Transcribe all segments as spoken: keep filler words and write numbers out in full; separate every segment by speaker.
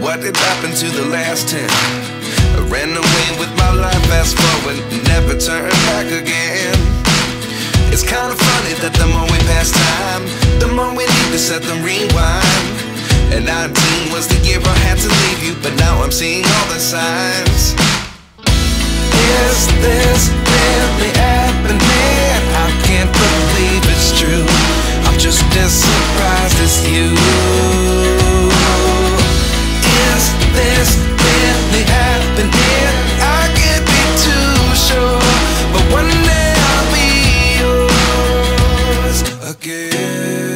Speaker 1: what did happen to the last ten? I ran away with my life, fast forward, never turn back again. It's kind of funny that the more we pass time, the more we need to set the rewind. And nineteen was the year I had to leave you, but now I'm seeing all the signs. Is this really happening? I can't believe it's true. I'm just as surprised as you. Is this really happening? I can't be too sure, but one day I'll be yours again.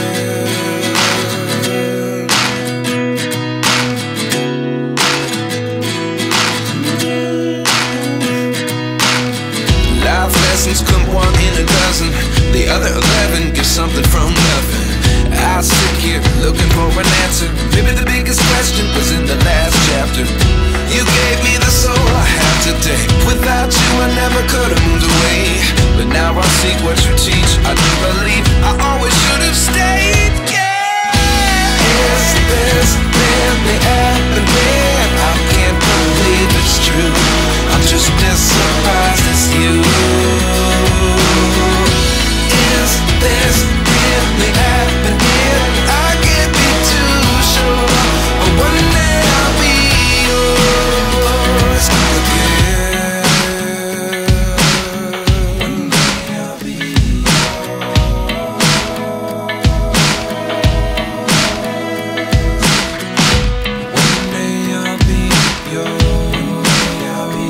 Speaker 1: Life lessons come one in a dozen, the other eleven get something from nothing. I sit here looking for an answer. Maybe the biggest question was in the last chapter. You gave me the soul I have today. Without you I never could have moved away. But now I see what you teach. I do believe I always should have stayed. Yeah. Is this really happening? I can't believe it's true. I'm just as surprised as you. Is this really happening? I can't be too sure, but one day I'll be yours again. One day I'll be yours. One day I'll be yours. I'll be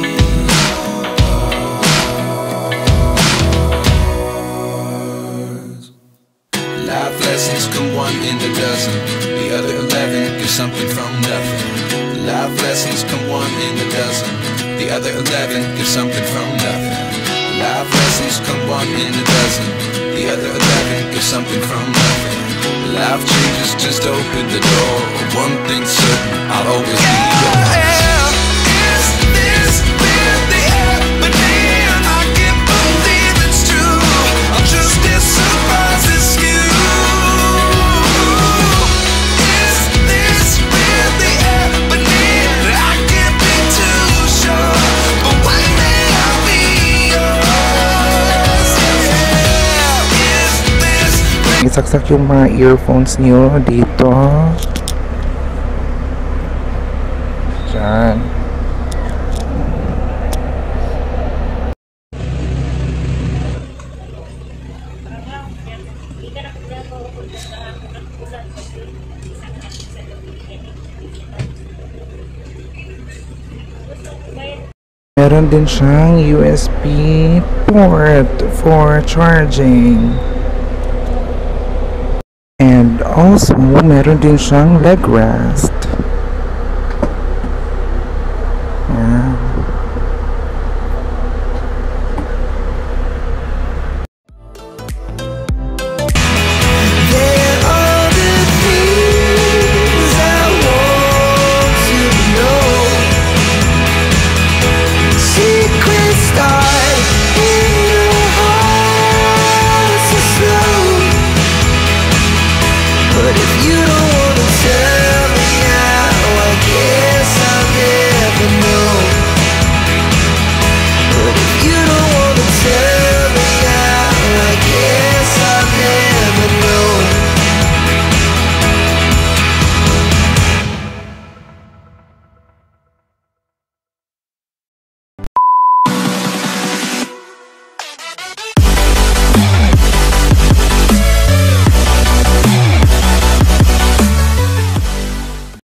Speaker 1: yours. Life lessons come one in a dozen, the other eleven get something from nothing. Life lessons come one in a dozen, the other eleven get something from nothing. Life lessons come one in a dozen, the other eleven get something from nothing. Life changes just open the door. One thing's certain, I'll always be yours. Is this really happening? I can't believe it's true. I'm just as surprised as you. Is this really happening? I can't be too sure, but one day I'll be yours. Yeah. Is this really
Speaker 2: Isaksak yung mga earphones niyo dito. Diyan. Meron din siyang U S B port for charging. And also, meron din siyang leg rest.